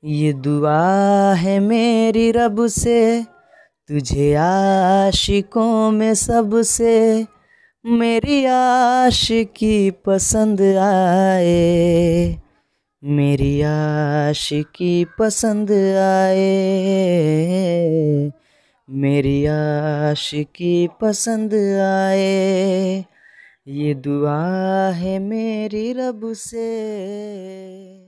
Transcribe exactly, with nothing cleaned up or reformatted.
ये दुआ है मेरी रब से, तुझे आशिकों में सबसे मेरी आशिकी पसंद आए, मेरी आशिकी पसंद आए, मेरी आशिकी पसंद आए। ये दुआ है मेरी रब से।